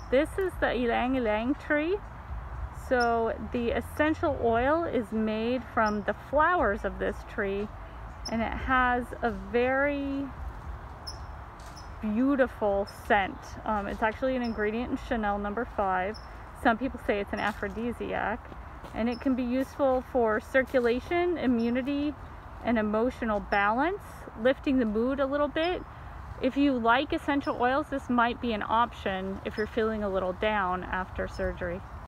This is the Ylang Ylang tree. So the essential oil is made from the flowers of this tree, and it has a very beautiful scent. It's actually an ingredient in Chanel No. 5. Some people say it's an aphrodisiac, and it can be useful for circulation, immunity, and emotional balance, lifting the mood a little bit. If you like essential oils, this might be an option if you're feeling a little down after surgery.